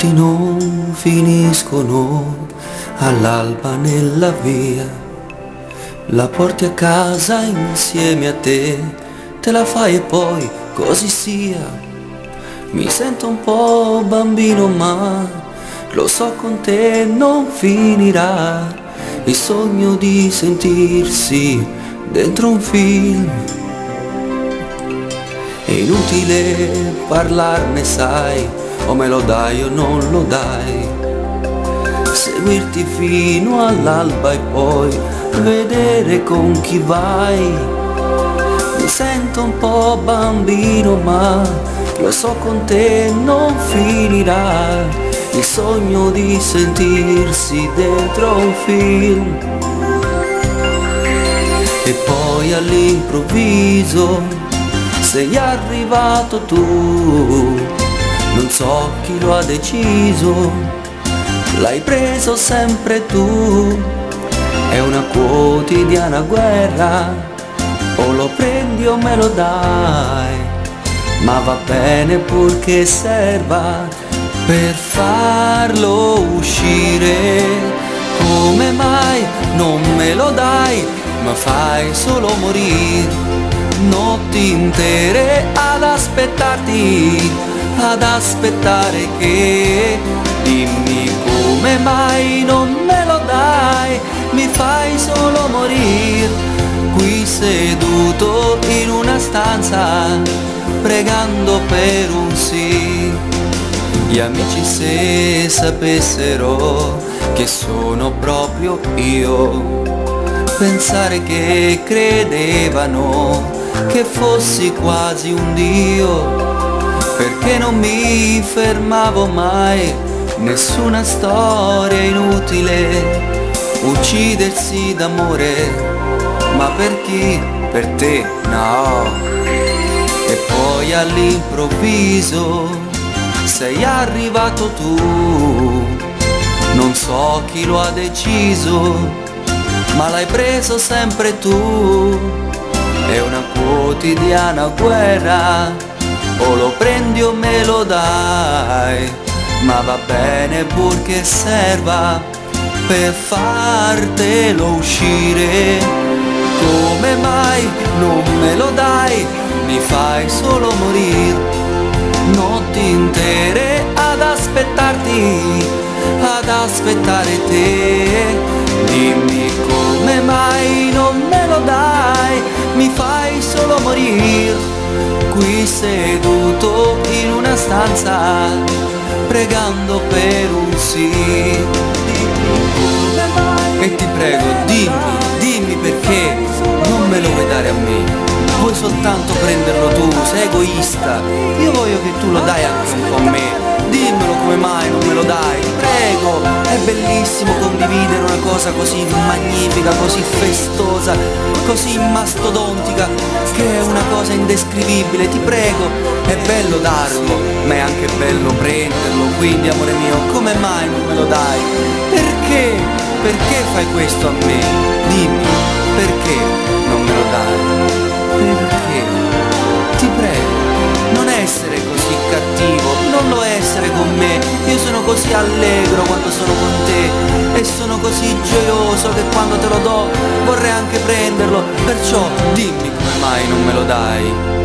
notti non finiscono all'alba nella via, la porti a casa insieme a te, te la fai e poi così sia. Mi sento un po' bambino ma lo so con te non finirà, il sogno di sentirsi dentro un film. È inutile parlarne sai, o me lo dai o non lo dai, seguirti fino all'alba e poi vedere con chi vai. Mi sento un po' bambino ma lo so con te non finirà, il sogno di sentirsi dentro un film. E poi all'improvviso sei arrivato tu, non so chi lo ha deciso, l'hai preso sempre tu. È una quotidiana guerra, o lo prendi o me lo dai, ma va bene purché serva per farlo uscire. Come mai non me lo dai, ma fai solo morire notti intere ad aspettarti, ad aspettare che. Dimmi come mai non me lo dai, mi fai solo morire qui seduto in una stanza pregando per un sì. Gli amici se sapessero che sono proprio io, pensare che credevano che fossi quasi un dio, perché non mi fermavo mai, nessuna storia inutile, uccidersi d'amore, ma per chi? Per te no. E poi all'improvviso sei arrivato tu, non so chi lo ha deciso, ma l'hai preso sempre tu. È una quotidiana guerra, o lo prendi o me lo dai, ma va bene purché serva per fartelo uscire. Come mai non me lo dai, mi fai solo morire notti intere ad aspettarti, ad aspettare te. Dimmi come mai non me lo dai, mi fai solo morire qui seduto in una stanza pregando per un sì. E ti prego dimmi perché non me lo vuoi dare a me, vuoi soltanto prenderlo tu, sei egoista, io voglio che tu lo dai anche un po' a me. Dimmelo come mai non me lo dai, ti prego. È bellissimo condividere una cosa così magnifica, così festosa, così mastodontica, che è una cosa indescrivibile, ti prego. È bello darlo, ma è anche bello prenderlo, quindi amore mio, come mai non me lo dai? Perché? Perché fai questo a me? Dimmi, perché non me lo dai? Perché? Ti prego, non essere così cattivo, non lo essere con me. Io sono così allegro quando sono con te e sono così gioioso che quando te lo do vorrei anche prenderlo. Perciò dimmi come mai non me lo dai.